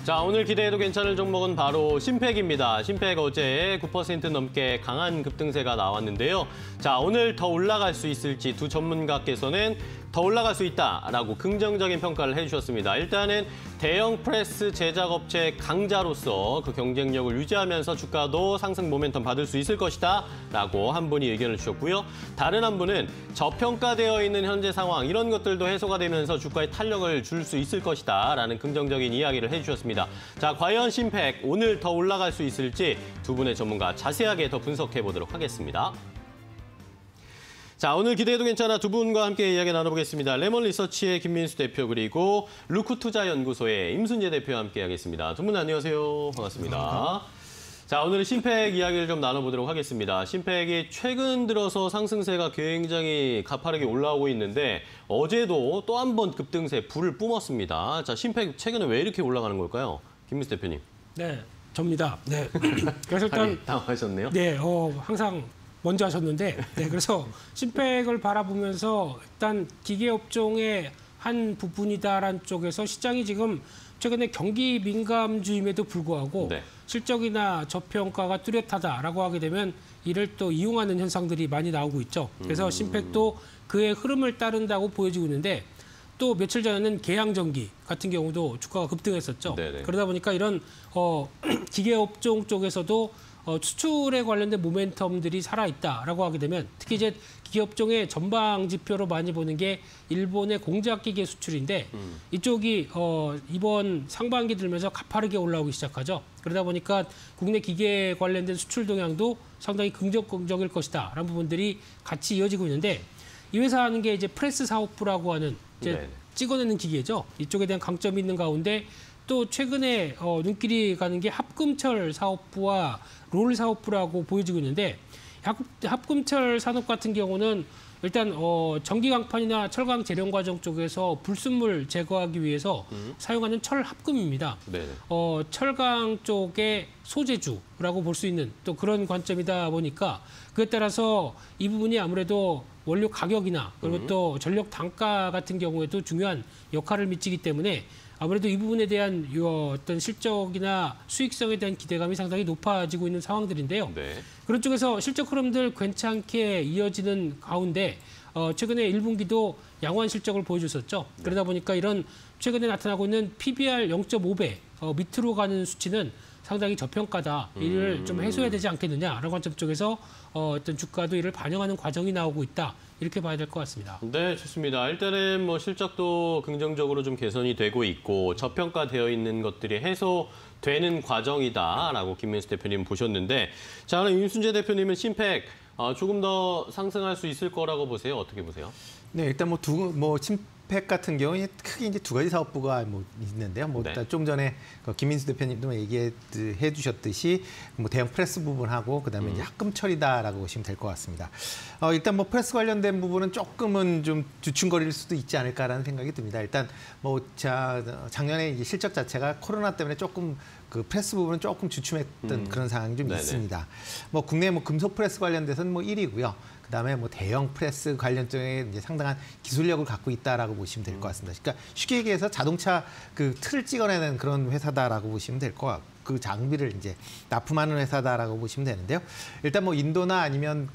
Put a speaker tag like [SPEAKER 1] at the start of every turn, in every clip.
[SPEAKER 1] 자, 오늘 기대해도 괜찮을 종목은 바로 신팩입니다. 신팩 어제 9% 넘게 강한 급등세가 나왔는데요. 자, 오늘 더 올라갈 수 있을지 두 전문가께서는 더 올라갈 수 있다라고 긍정적인 평가를 해주셨습니다. 일단은 대형 프레스 제작업체 강자로서 그 경쟁력을 유지하면서 주가도 상승 모멘텀 받을 수 있을 것이다 라고 한 분이 의견을 주셨고요. 다른 한 분은 저평가되어 있는 현재 상황 이런 것들도 해소가 되면서 주가에 탄력을 줄 수 있을 것이다 라는 긍정적인 이야기를 해주셨습니다. 자, 과연 신팩 오늘 더 올라갈 수 있을지 두 분의 전문가 자세하게 더 분석해 보도록 하겠습니다. 자, 오늘 기대해도 괜찮아 두 분과 함께 이야기 나눠보겠습니다. 레몬 리서치의 김민수 대표 그리고 루크투자연구소의 임순재 대표와 함께 하겠습니다. 두 분 안녕하세요. 반갑습니다. 감사합니다. 자, 오늘은 신팩 이야기를 좀 나눠보도록 하겠습니다. 신팩이 최근 들어서 상승세가 굉장히 가파르게 올라오고 있는데 어제도 또 한 번 급등세 불을 뿜었습니다. 자, 신팩 최근에 왜 이렇게 올라가는 걸까요? 김민수 대표님.
[SPEAKER 2] 네, 접니다. 네. 그래서 일단
[SPEAKER 1] 당황하셨네요.
[SPEAKER 2] 네, 항상 먼저 하셨는데, 네, 그래서 신팩을 바라보면서 일단 기계업종의 한 부분이다라는 쪽에서 시장이 지금 최근에 경기 민감주임에도 불구하고
[SPEAKER 1] 네.
[SPEAKER 2] 실적이나 저평가가 뚜렷하다라고 하게 되면 이를 또 이용하는 현상들이 많이 나오고 있죠. 그래서 신팩도 그의 흐름을 따른다고 보여지고 있는데 또 며칠 전에는 계양전기 같은 경우도 주가가 급등했었죠.
[SPEAKER 1] 네네.
[SPEAKER 2] 그러다 보니까 이런 기계업종 쪽에서도 수출에 관련된 모멘텀들이 살아있다라고 하게 되면 특히 이제 기업종의 전방 지표로 많이 보는 게 일본의 공작기계 수출인데 이쪽이 이번 상반기 들면서 가파르게 올라오기 시작하죠. 그러다 보니까 국내 기계 관련된 수출 동향도 상당히 긍정적일 것이다라는 부분들이 같이 이어지고 있는데 이 회사 하는 게 이제 프레스 사업부라고 하는 이제 찍어내는 기계죠. 이쪽에 대한 강점이 있는 가운데 또 최근에 눈길이 가는 게 합금철 사업부와 롤 사업부라고 보여지고 있는데 합금철 산업 같은 경우는 일단 전기 강판이나 철강 재련 과정 쪽에서 불순물 제거하기 위해서 사용하는 철 합금입니다. 철강 쪽의 소재주라고 볼 수 있는 또 그런 관점이다 보니까 그에 따라서 이 부분이 아무래도 원료 가격이나 그리고 또 전력 단가 같은 경우에도 중요한 역할을 미치기 때문에 아무래도 이 부분에 대한 어떤 실적이나 수익성에 대한 기대감이 상당히 높아지고 있는 상황들인데요. 네. 그런 쪽에서 실적 흐름들 괜찮게 이어지는 가운데 최근에 1분기도 양호한 실적을 보여줬었죠. 네. 그러다 보니까 이런 최근에 나타나고 있는 PBR 0.5배 밑으로 가는 수치는 상당히 저평가다. 이를 좀 해소해야 되지 않겠느냐라는 관점 쪽에서 어떤 주가도 이를 반영하는 과정이 나오고 있다. 이렇게 봐야 될 것 같습니다.
[SPEAKER 1] 네, 좋습니다. 일단은 뭐 실적도 긍정적으로 좀 개선이 되고 있고 저평가되어 있는 것들이 해소되는 과정이다라고 김민수 대표님 보셨는데 자, 그럼 임순재 대표님은 신팩 조금 더 상승할 수 있을 거라고 보세요? 어떻게 보세요?
[SPEAKER 3] 네, 일단 신팩 같은 경우에 크게 이제 두 가지 사업부가 있는데요. 일단 좀 전에 김민수 대표님도 얘기해 주셨듯이 대형 프레스 부분하고 그다음에 이제 합금철이다라고 보시면 될 것 같습니다. 일단 프레스 관련된 부분은 조금은 좀 주춤거릴 수도 있지 않을까라는 생각이 듭니다. 일단 작년에 이제 실적 자체가 코로나 때문에 조금 그 프레스 부분은 조금 주춤했던 그런 상황이 좀 있습니다. 국내 금속 프레스 관련돼서는 1위고요. 그다음에 대형 프레스 관련 쪽에 이제 상당한 기술력을 갖고 있다라고 보시면 될 것 같습니다. 그러니까 쉽게 얘기해서 자동차 그 틀을 찍어내는 그런 회사다라고 보시면 될 것 같고 그 장비를 이제 납품하는 회사다라고 보시면 되는데요. 일단 인도나 아니면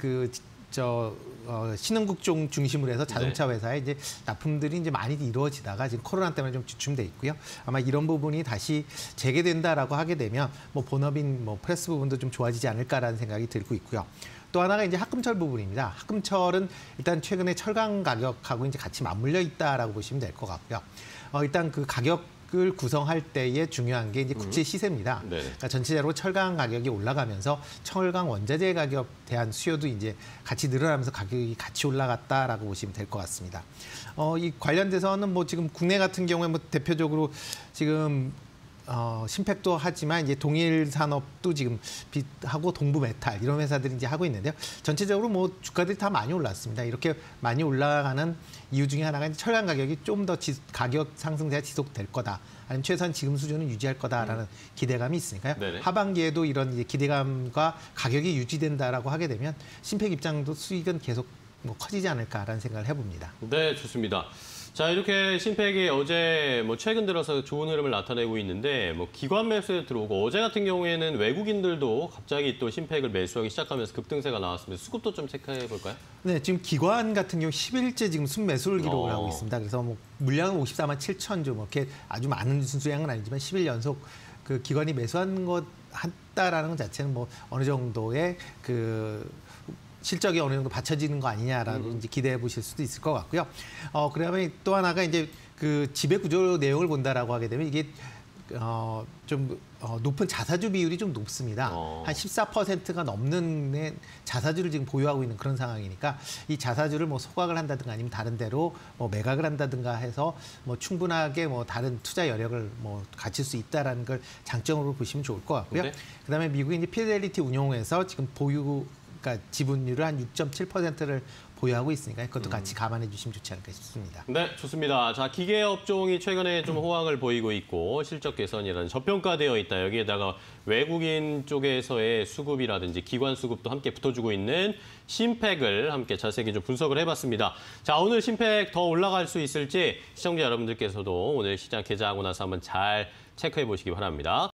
[SPEAKER 3] 신흥국 중심으로 해서 자동차 회사에 이제 납품들이 이제 많이 이루어지다가 지금 코로나 때문에 좀 주춤돼 있고요. 아마 이런 부분이 다시 재개된다라고 하게 되면 본업인 프레스 부분도 좀 좋아지지 않을까라는 생각이 들고 있고요. 또 하나가 이제 합금철 부분입니다. 합금철은 일단 최근에 철강 가격하고 이제 같이 맞물려 있다라고 보시면 될 것 같고요. 일단 그 가격을 구성할 때에 중요한 게 이제 국제 시세입니다. 그러니까 전체적으로 철강 가격이 올라가면서 철강 원자재 가격 대한 수요도 이제 같이 늘어나면서 가격이 같이 올라갔다라고 보시면 될 것 같습니다. 이 관련돼서는 지금 국내 같은 경우에 대표적으로 지금 신팩도 하지만 이제 동일산업도 지금 하고 동부메탈 이런 회사들이 이제 하고 있는데요. 전체적으로 주가들이 다 많이 올랐습니다. 이렇게 많이 올라가는 이유 중에 하나가 이제 철강 가격이 좀 더 가격 상승세가 지속될 거다. 아니면 최소한 지금 수준은 유지할 거다라는 기대감이 있으니까요. 네네. 하반기에도 이런 이제 기대감과 가격이 유지된다라고 하게 되면 신팩 입장도 수익은 계속 커지지 않을까라는 생각을 해봅니다.
[SPEAKER 1] 네, 좋습니다. 자, 이렇게 심팩이 어제 최근 들어서 좋은 흐름을 나타내고 있는데 기관 매수에 들어오고 어제 같은 경우에는 외국인들도 갑자기 또 심팩을 매수하기 시작하면서 급등세가 나왔습니다. 수급도 좀 체크해 볼까요?
[SPEAKER 3] 네, 지금 기관 같은 경우 10일째 지금 순매수를 기록을 하고
[SPEAKER 1] 어.
[SPEAKER 3] 있습니다. 그래서 물량은 54만 7천 주, 이렇게 아주 많은 순수량은 아니지만 10일 연속 그 기관이 매수한 것 한다라는 것 자체는 어느 정도의 그 실적이 어느 정도 받쳐지는 거 아니냐라고 이제 기대해 보실 수도 있을 것 같고요. 그다음에 또 하나가 이제 그 지배 구조 내용을 본다라고 하게 되면 이게 좀 높은 자사주 비율이 좀 높습니다. 한 14%가 넘는 자사주를 지금 보유하고 있는 그런 상황이니까 이 자사주를 소각을 한다든가 아니면 다른 데로 매각을 한다든가 해서 충분하게 다른 투자 여력을 갖출 수 있다라는 걸 장점으로 보시면 좋을 것 같고요.
[SPEAKER 1] 네.
[SPEAKER 3] 그다음에 미국의 이제 피델리티 운용에서 지금 그러니까 지분율을 한 6.7%를 보유하고 있으니까 그것도 같이 감안해 주시면 좋지 않을까 싶습니다.
[SPEAKER 1] 네, 좋습니다. 자, 기계 업종이 최근에 좀 호황을 보이고 있고 실적 개선이라는 저평가되어 있다. 여기에다가 외국인 쪽에서의 수급이라든지 기관 수급도 함께 붙어주고 있는 심팩을 함께 자세히 좀 분석을 해봤습니다. 자, 오늘 심팩 더 올라갈 수 있을지 시청자 여러분들께서도 오늘 시장 개장하고 나서 한번 잘 체크해 보시기 바랍니다.